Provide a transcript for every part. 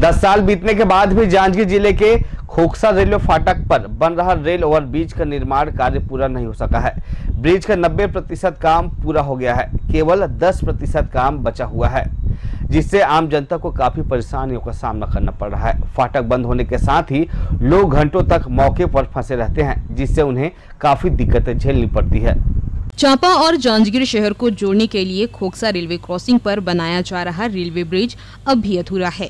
10 साल बीतने के बाद भी जांजगीर जिले के खोखसा रेलवे फाटक पर बन रहा रेल ओवरब्रिज का निर्माण कार्य पूरा नहीं हो सका है। ब्रिज का 90% काम पूरा हो गया है, केवल 10% काम बचा हुआ है, जिससे आम जनता को काफी परेशानियों का सामना करना पड़ रहा है। फाटक बंद होने के साथ ही लोग घंटों तक मौके पर फंसे रहते हैं, जिससे उन्हें काफी दिक्कतें झेलनी पड़ती है। चांपा और जांजगीर शहर को जोड़ने के लिए खोखसा रेलवे क्रॉसिंग पर बनाया जा रहा रेलवे ब्रिज अब भी अधूरा है।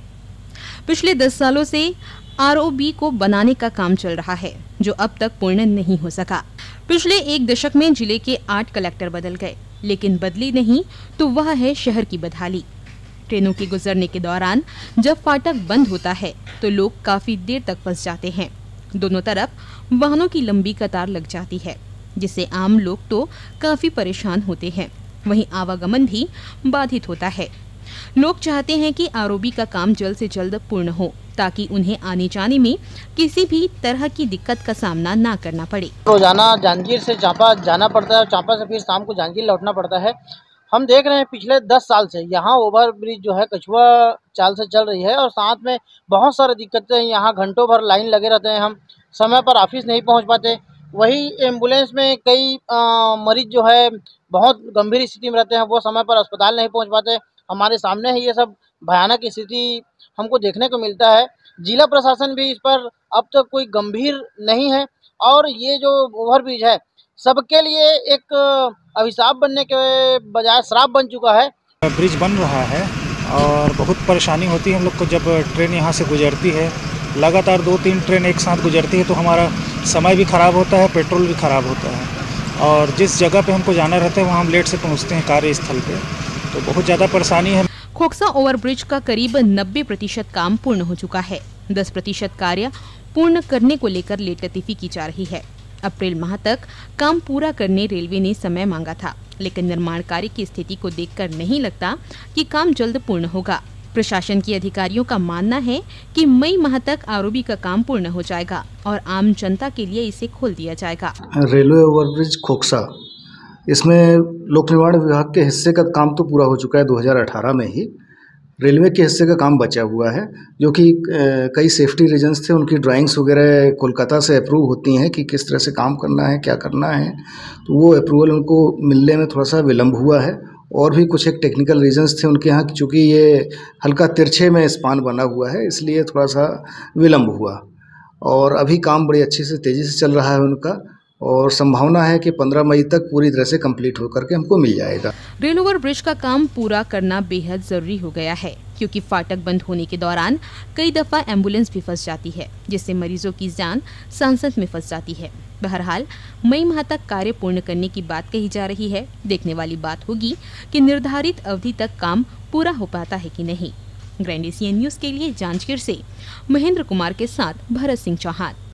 पिछले 10 सालों से आरओबी को बनाने का काम चल रहा है, जो अब तक पूर्ण नहीं हो सका। पिछले 1 दशक में जिले के 8 कलेक्टर बदल गए, लेकिन बदली नहीं तो वह है शहर की बदहाली। ट्रेनों के गुजरने के दौरान जब फाटक बंद होता है तो लोग काफी देर तक फंस जाते हैं। दोनों तरफ वाहनों की लंबी कतार लग जाती है, जिससे आम लोग तो काफी परेशान होते हैं। वहीं आवागमन भी बाधित होता है। लोग चाहते हैं कि आरओबी का काम जल्द से जल्द पूर्ण हो, ताकि उन्हें आने जाने में किसी भी तरह की दिक्कत का सामना ना करना पड़े। रोजाना जांजगीर से चांपा जाना पड़ता है और चांपा से फिर शाम को जांजगीर लौटना पड़ता है। हम देख रहे हैं पिछले 10 साल से यहाँ ओवर ब्रिज जो है कछुआ चाल से चल रही है और साथ में बहुत सारी दिक्कतें हैं। यहाँ घंटों भर लाइन लगे रहते हैं, हम समय पर ऑफिस नहीं पहुँच पाते। वही एम्बुलेंस में कई मरीज जो है बहुत गंभीर स्थिति में रहते हैं, वो समय पर अस्पताल नहीं पहुँच पाते। हमारे सामने है ये सब भयानक स्थिति हमको देखने को मिलता है। जिला प्रशासन भी इस पर अब तक कोई गंभीर नहीं है और ये जो ओवरब्रिज है सबके लिए एक अभिशाप बनने के बजाय श्राप बन चुका है। ब्रिज बन रहा है और बहुत परेशानी होती है हम लोग को जब ट्रेन यहाँ से गुजरती है। लगातार 2-3 ट्रेन एक साथ गुजरती है तो हमारा समय भी ख़राब होता है, पेट्रोल भी ख़राब होता है और जिस जगह पे हमको जाना रहता है वहाँ हम लेट से पहुँचते हैं कार्यस्थल पे, तो बहुत ज़्यादा परेशानी है। खोखसा ओवरब्रिज का करीब 90% काम पूर्ण हो चुका है। 10% कार्य पूर्ण करने को लेकर लेटलतीफी की जा रही है। अप्रैल माह तक काम पूरा करने रेलवे ने समय मांगा था, लेकिन निर्माण कार्य की स्थिति को देखकर नहीं लगता कि काम जल्द पूर्ण होगा। प्रशासन के अधिकारियों का मानना है कि मई माह तक आरओबी का काम पूर्ण हो जाएगा और आम जनता के लिए इसे खोल दिया जाएगा। रेलवे ओवरब्रिज खोखसा, इसमें लोक निर्माण विभाग के हिस्से का काम तो पूरा हो चुका है 2018 में ही। रेलवे के हिस्से का काम बचा हुआ है, जो कि कई सेफ्टी रीजंस थे, उनकी ड्राइंग्स वगैरह कोलकाता से अप्रूव होती हैं कि किस तरह से काम करना है, क्या करना है, तो वो अप्रूवल उनको मिलने में थोड़ा सा विलम्ब हुआ है। और भी कुछ एक टेक्निकल रीजंस थे उनके यहाँ, चूँकि ये हल्का तिरछे में स्पान बना हुआ है, इसलिए थोड़ा सा विलम्ब हुआ। और अभी काम बड़ी अच्छी से तेज़ी से चल रहा है उनका और संभावना है कि 15 मई तक पूरी तरह से कंप्लीट होकर के हमको मिल जाएगा। रेल ओवर ब्रिज का काम पूरा करना बेहद जरूरी हो गया है, क्योंकि फाटक बंद होने के दौरान कई दफा एम्बुलेंस भी फंस जाती है, जिससे मरीजों की जान सांसत में फंस जाती है। बहरहाल मई माह तक कार्य पूर्ण करने की बात कही जा रही है। देखने वाली बात होगी कि निर्धारित अवधि तक काम पूरा हो पाता है कि नहीं। ग्रैंड एशियन न्यूज के लिए जांजगीर से महेंद्र कुमार के साथ भरत सिंह चौहान।